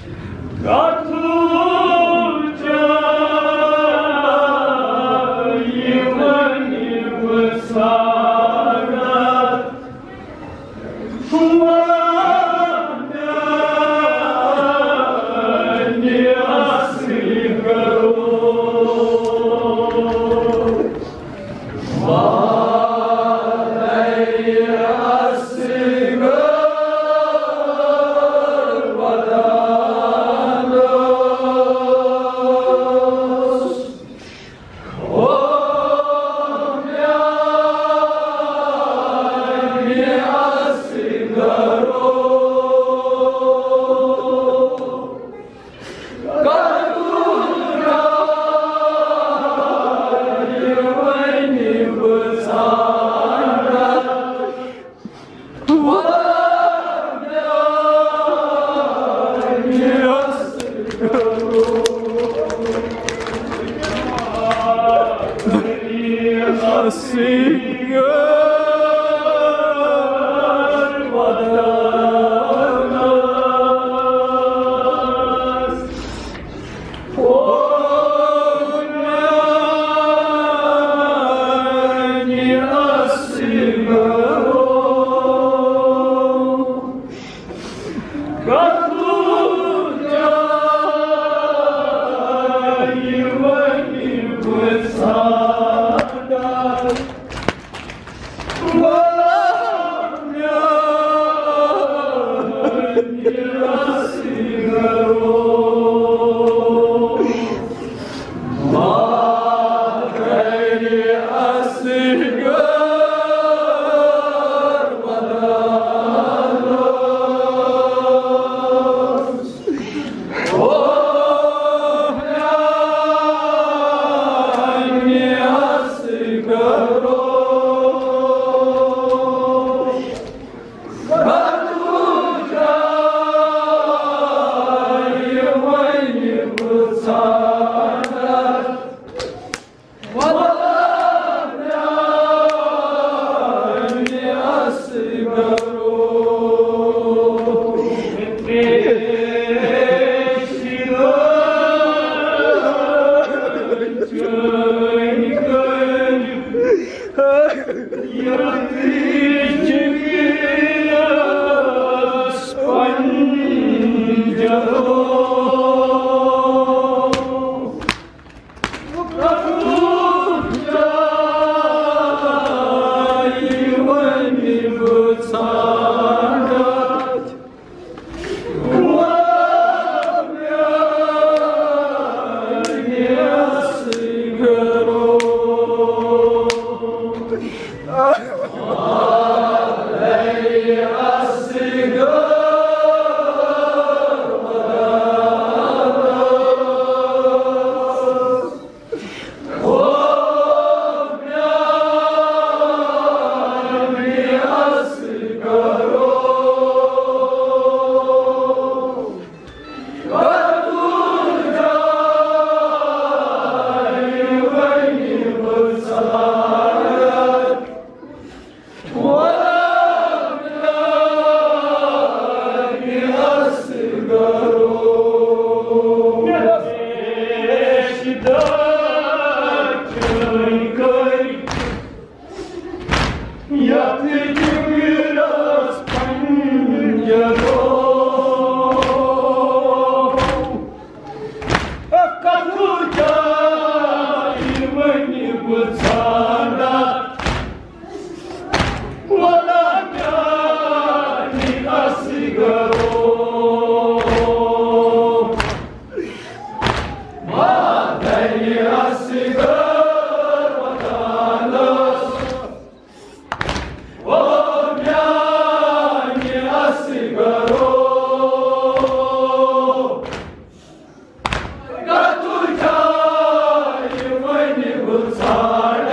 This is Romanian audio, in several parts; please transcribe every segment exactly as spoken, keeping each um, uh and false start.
Will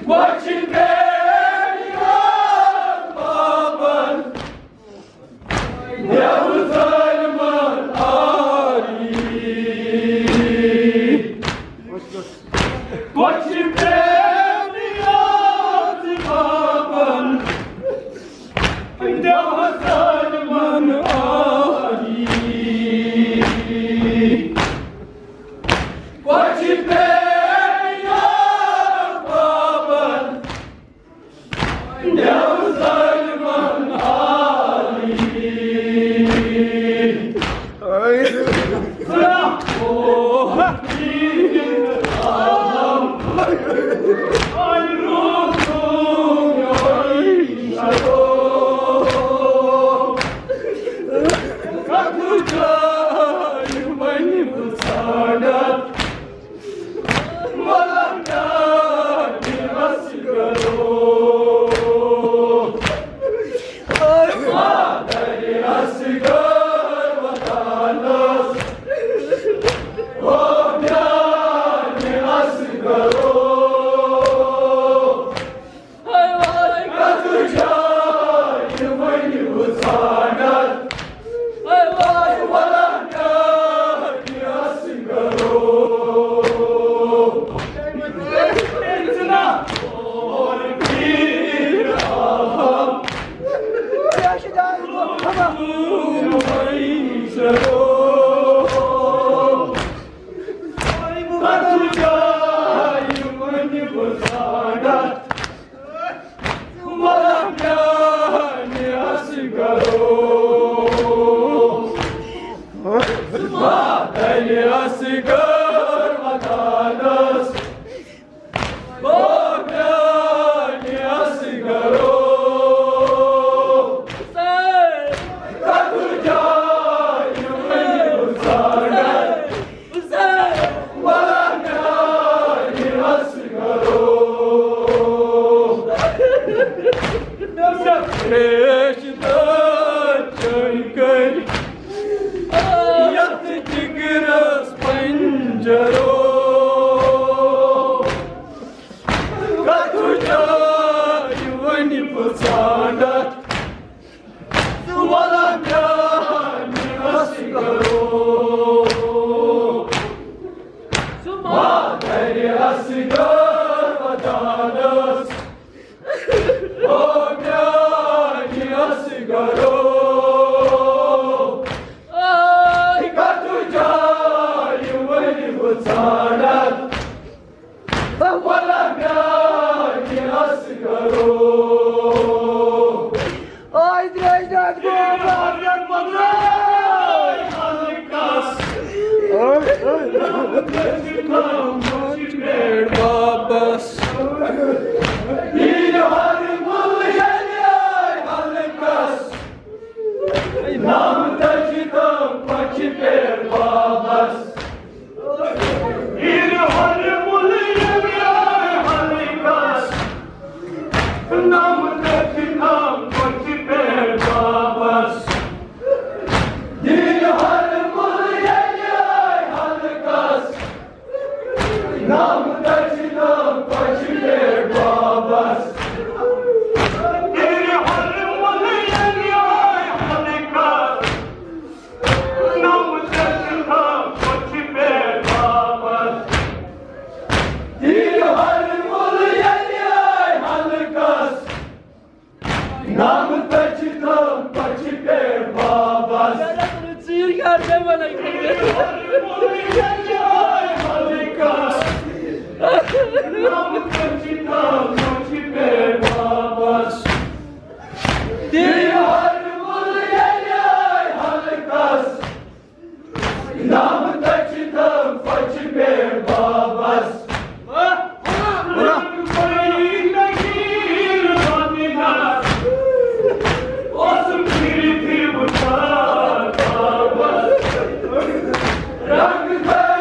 Rang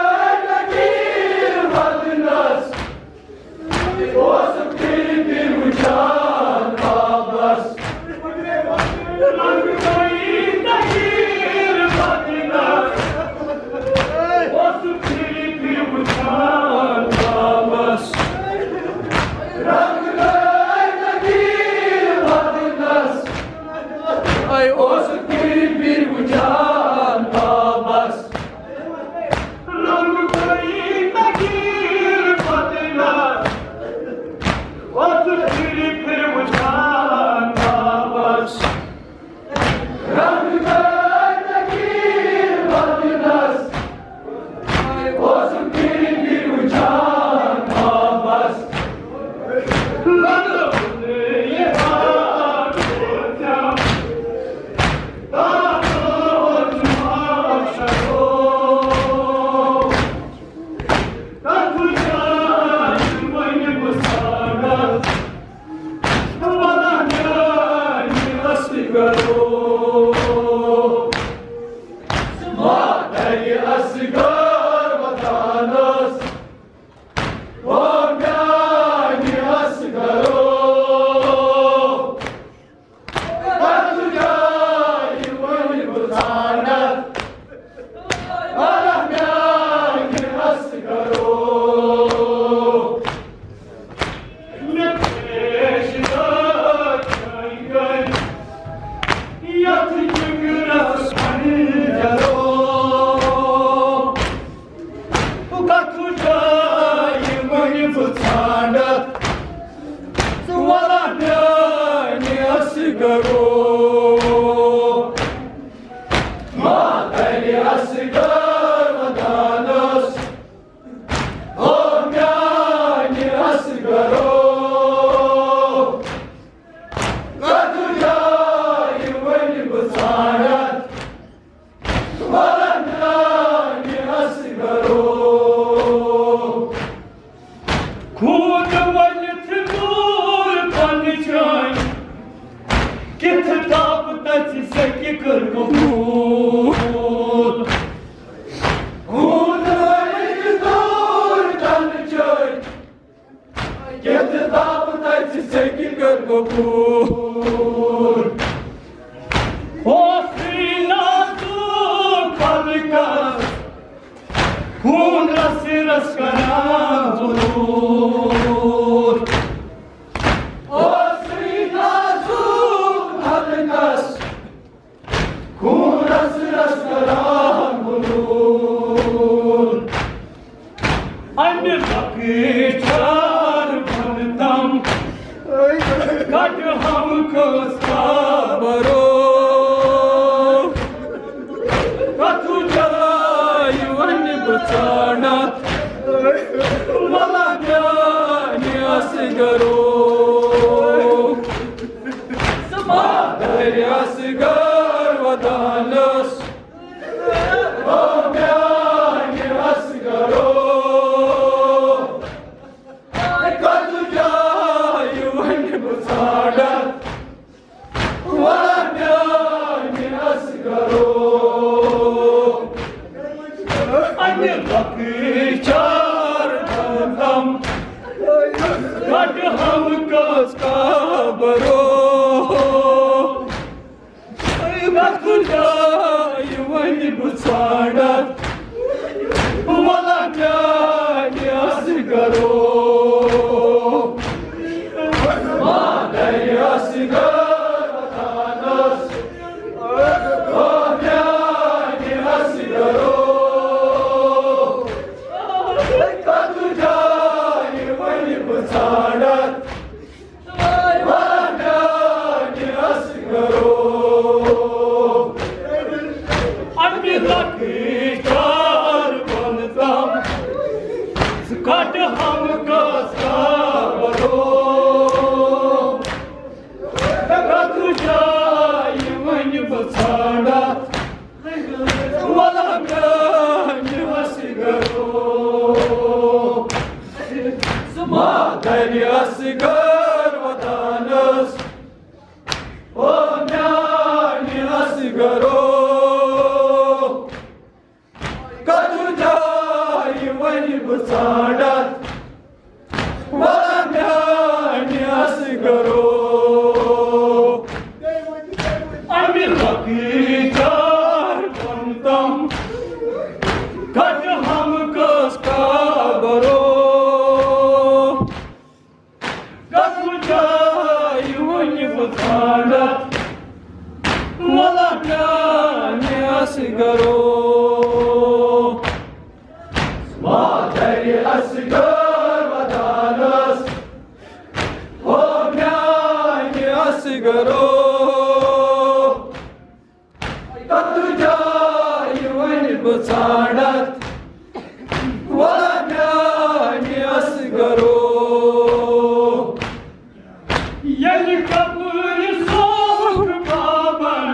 Yeni kapıyı sok baban,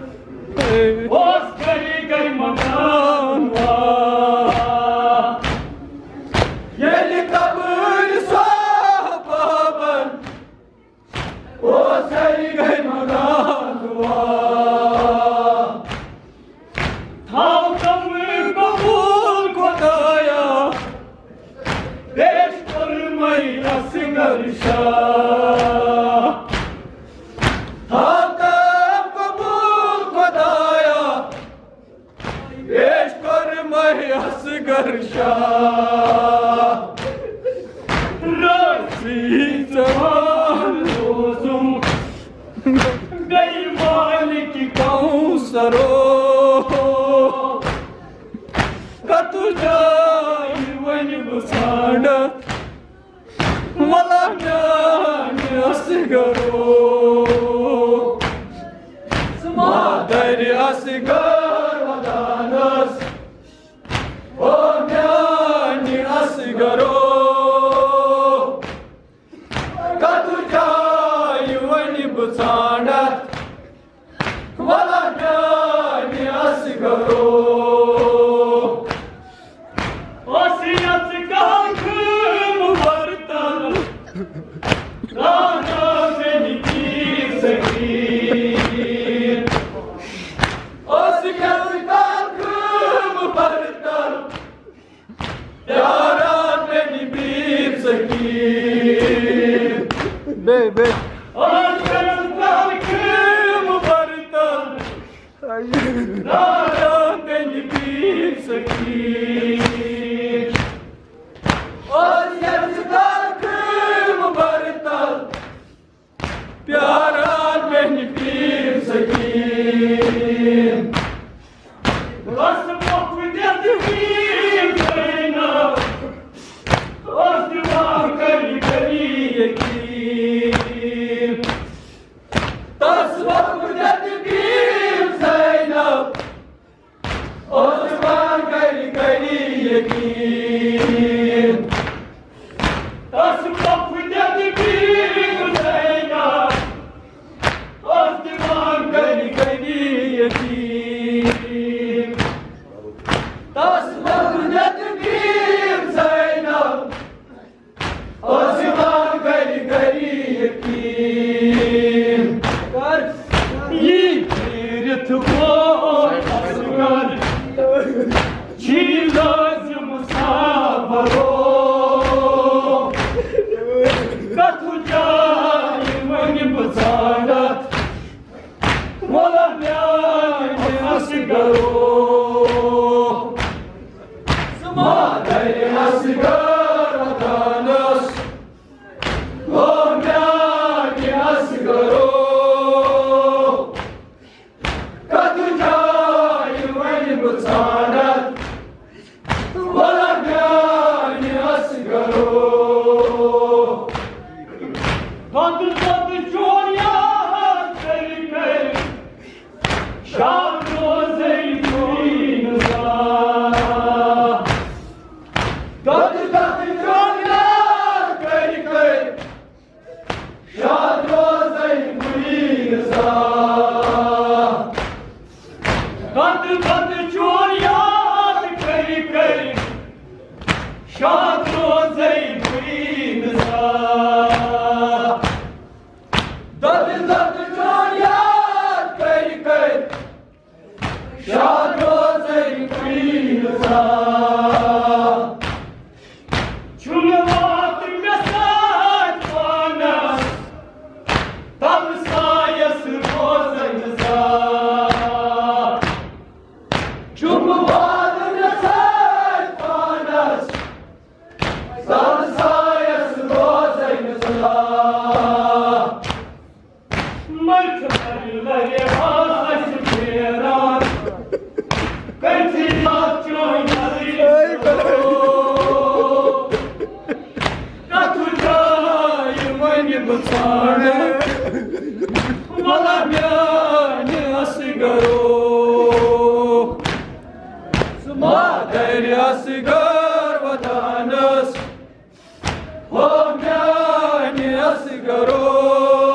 Oscar'ı kaymadan var. Yeni kapıyı sok baban, Oscar'ı kaymadan var. Tavkamı kabul kodaya, beş kormayı nasıl karışa. Tavkam kabul kodaya, beş kormayı nasıl karışa. Razi zaman uzun, bey malik kausaro. Katuja ivani busana, malanya asgaro. Madari asgar vadanas, omyani asgaro. Katuja ivani busana, malanya asgaro. Osiyat kalkım vartan, Rana beni kimsekin. Osiyat kalkım vartan, Yaran beni kimsekin. Baby. Osiyat kalkım vartan, Yaran beni kimsekin. Osiyat kalkım vartan, Yaran beni kimsekin. Asmak dedim sayna, asmak kari kari yekim. Asmak dedim sayna, asmak kari kari yekim. Asmak dedim sayna, asmak kari kari yekim. Asmak dedim sayna, asmak kari kari yekim. Yiğit koy asgar, çilazım sabaro. Katuja ivani busana, malanyani asgaro. Madari asgar vadanas, omyani asgaro. Katuja ivani busana, malanyani asgaro. Tadı tadı çoğya zeyke, şarkı zeytinza. Tadı tadı çoğya zeyke, şarkı zeytinza. Tadı tadı çoğya zeyke, şarkı zeytinza. Dadı dadı çoğyat kay kay, şarkı zeytinza. Çulumat mesaj bana, tam sayası bozayıza. Çulumat mesaj bana, tam sayası bozayıza. Markaları baş veran, kırtılat çoğunları. Katuja ivani busana, malanyani asgaro. Madari asgar vadanas, omyani asgaro.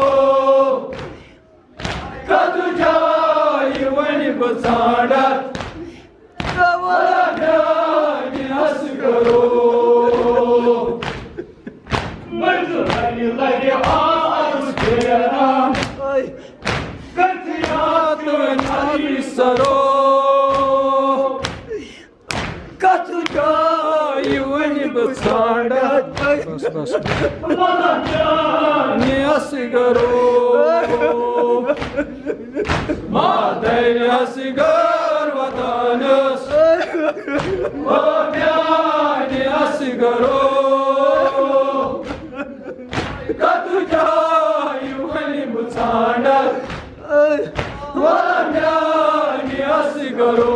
asgaro Katru jai vani batsada Bas bas Malanyani asgaro Madani asgar vatanus Malanyani asgaro Katru jai vani batsada Malanyani asgaro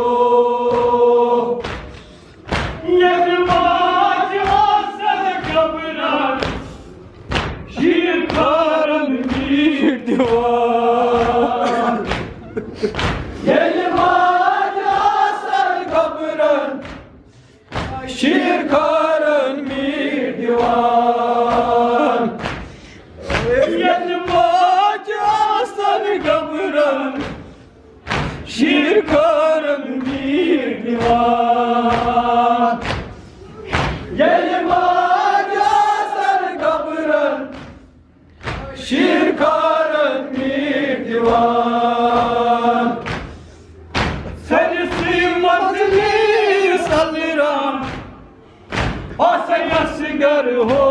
Yelmaj asal kabran Şiir karın bir divan Yelmaj asal kabran Şiir karın bir divan Yelmaj asal kabran Şiir karın bir divan Yelmaj asal kabran Şiir karın bir divan Serisi mazili salliram Asaya sigar ho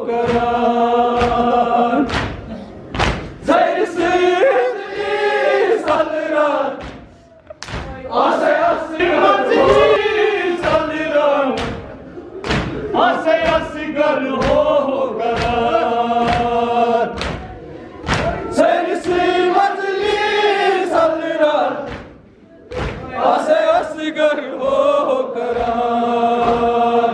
karan Serisi mazili salliram Asaya sigar ho salliram Asaya sigar ho karan Serisi mazili salliram Asaya sigar ho karan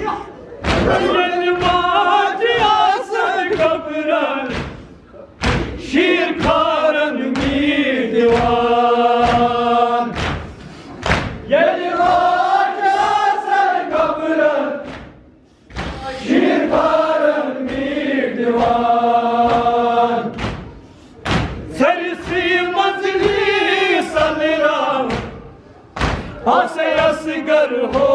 Yelmaj asal kabran Şiir karın bir divan Yelmaj asal kabran Şiir karın bir divan Serisi mazili salliram Asaya sigar ho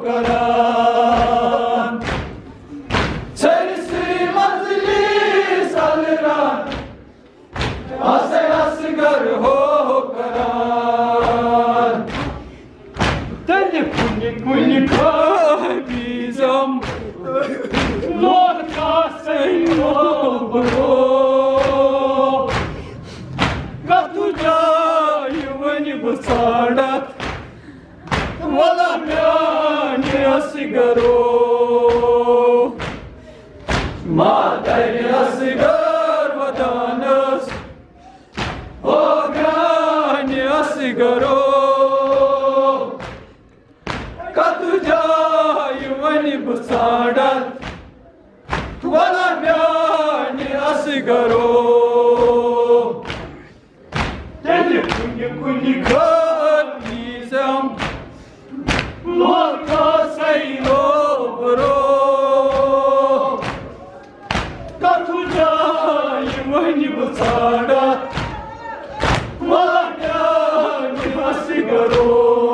karan Serisi mazili salliram Asaya sigar ho karan Deli kuni kuni kabizam Lord kasey bro Gatu jai vani basada Malanyani asgaro Madani asgar vatanus Malanyani asgaro Katru jai vani basada Malanyani asgaro Deli kuni kuni kabizam Lord kasey bro Katru jai vani basada Malanyani asgaro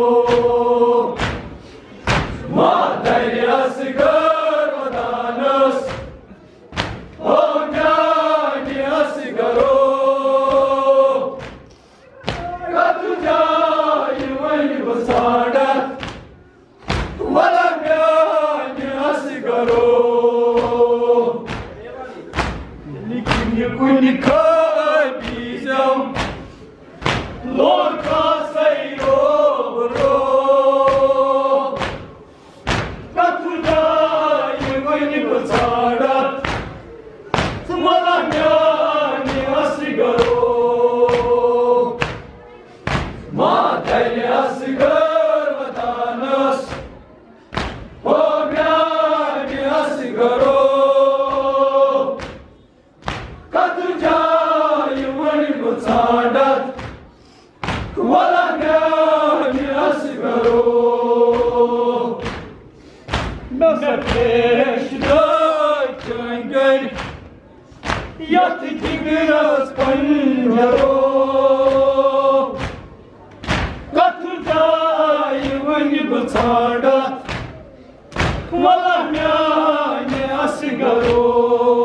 Madani asgar vatanus Malanyani asgaro Katru jai vani basada Malanyani asgaro Nikini kuni kabizam Lord kasey bro Katru jai vani basada Malanyani asgaro Madani asgar vatanus Malanyani asgaro Katru jai vani basada Malanyani asgaro Nasatesh dökünger Yat tigras panjaro Katru jai vani basada Malanyani asgaro